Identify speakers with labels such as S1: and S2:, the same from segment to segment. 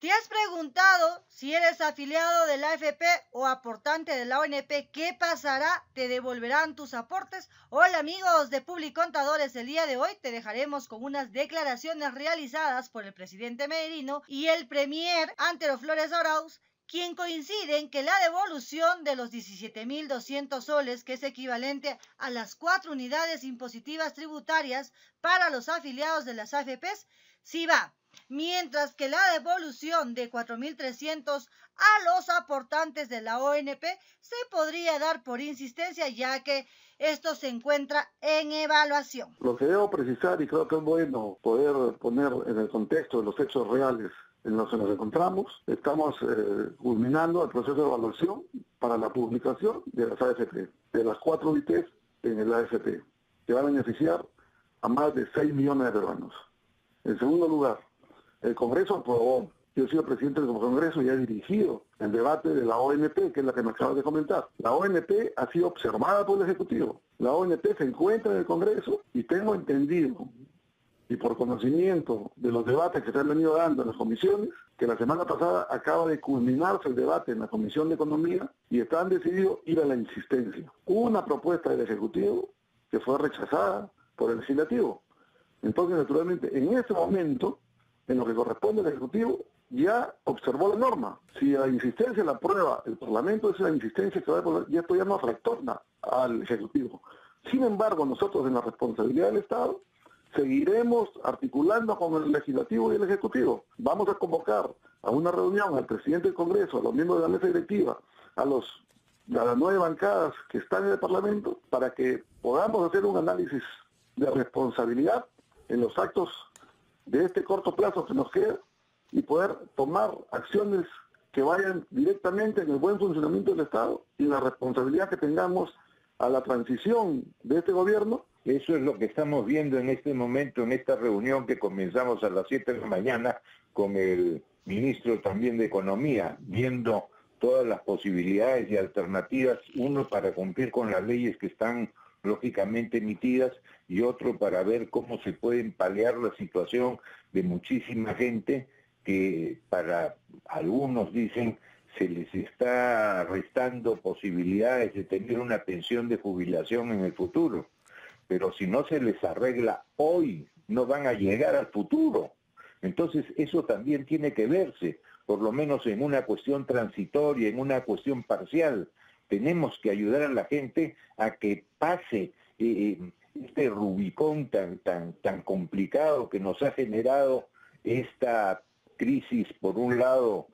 S1: ¿Te has preguntado si eres afiliado de la AFP o aportante de la ONP, qué pasará? ¿Te devolverán tus aportes? Hola amigos de Publicontadores, el día de hoy te dejaremos con unas declaraciones realizadas por el presidente Merino y el premier Antero Flores Arauz, quien coinciden que la devolución de los 17.200 soles, que es equivalente a las 4 unidades impositivas tributarias para los afiliados de las AFPs, sí va, mientras que la devolución de 4.300 a los aportantes de la ONP se podría dar por insistencia, ya que esto se encuentra en evaluación.
S2: Lo que debo precisar, y creo que es bueno poder poner en el contexto de los hechos reales en los que nos encontramos, estamos culminando el proceso de evaluación para la publicación de las AFP, de las 4 UITs en el AFP, que van a beneficiar a más de 6 millones de peruanos. En segundo lugar, el Congreso aprobó, yo he sido presidente del Congreso y he dirigido el debate de la ONP, que es la que me acabas de comentar. La ONP ha sido observada por el Ejecutivo. La ONP se encuentra en el Congreso y tengo entendido, y por conocimiento de los debates que se han venido dando en las comisiones, que la semana pasada acaba de culminarse el debate en la Comisión de Economía y están decididos ir a la insistencia. Hubo una propuesta del Ejecutivo que fue rechazada por el Legislativo. Entonces, naturalmente, en este momento, en lo que corresponde al Ejecutivo, ya observó la norma. Si la insistencia la aprueba el Parlamento, esa es la insistencia que va a aprobar, y esto ya no retorna al Ejecutivo. Sin embargo, nosotros en la responsabilidad del Estado seguiremos articulando con el Legislativo y el Ejecutivo. Vamos a convocar a una reunión al presidente del Congreso, a los miembros de la mesa directiva, a las 9 bancadas que están en el Parlamento, para que podamos hacer un análisis de responsabilidad en los actos de este corto plazo que nos queda y poder tomar acciones que vayan directamente en el buen funcionamiento del Estado y la responsabilidad que tengamos a la transición de este gobierno.
S3: Eso es lo que estamos viendo en este momento, en esta reunión que comenzamos a las 7 de la mañana con el ministro también de Economía, viendo todas las posibilidades y alternativas, uno para cumplir con las leyes que están lógicamente emitidas y otro para ver cómo se puede paliar la situación de muchísima gente que para algunos dicen se les está restando posibilidades de tener una pensión de jubilación en el futuro. Pero si no se les arregla hoy, no van a llegar al futuro. Entonces eso también tiene que verse, por lo menos en una cuestión transitoria, en una cuestión parcial. Tenemos que ayudar a la gente a que pase este Rubicón tan complicado que nos ha generado esta crisis, por un lado,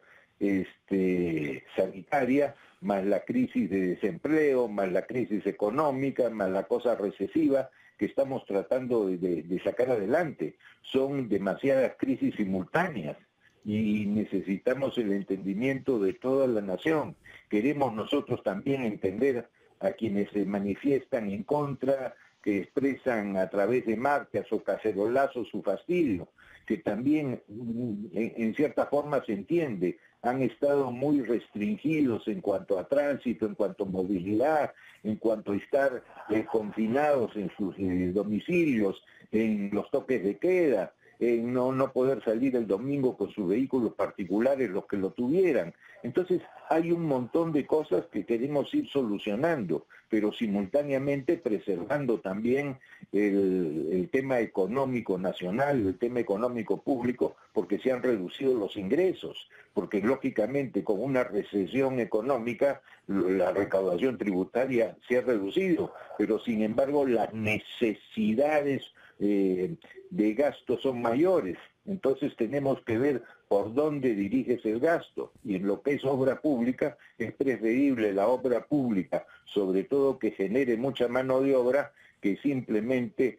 S3: sanitaria, más la crisis de desempleo, más la crisis económica, más la cosa recesiva que estamos tratando de sacar adelante. Son demasiadas crisis simultáneas y necesitamos el entendimiento de toda la nación. Queremos nosotros también entender a quienes se manifiestan en contra, que expresan a través de marchas o cacerolazos su fastidio, que también en cierta forma se entiende, han estado muy restringidos en cuanto a tránsito, en cuanto a movilidad, en cuanto a estar confinados en sus domicilios, en los toques de queda, en no poder salir el domingo con sus vehículos particulares, los que lo tuvieran. Entonces hay un montón de cosas que queremos ir solucionando, pero simultáneamente preservando también el tema económico nacional, el tema económico público, porque se han reducido los ingresos, porque lógicamente con una recesión económica la recaudación tributaria se ha reducido, pero sin embargo las necesidades de gasto son mayores. Entonces tenemos que ver por dónde diriges el gasto, y en lo que es obra pública es preferible la obra pública, sobre todo que genere mucha mano de obra, que simplemente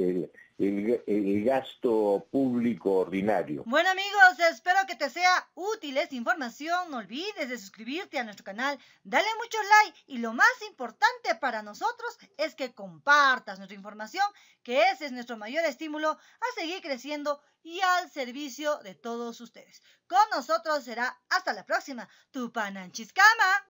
S3: el gasto público ordinario.
S1: Bueno amigos, espero que te sea útil esta información. No olvides de suscribirte a nuestro canal, dale mucho like y lo más importante para nosotros es que compartas nuestra información, que ese es nuestro mayor estímulo a seguir creciendo y al servicio de todos ustedes. Con nosotros será hasta la próxima. Tupananchiscama.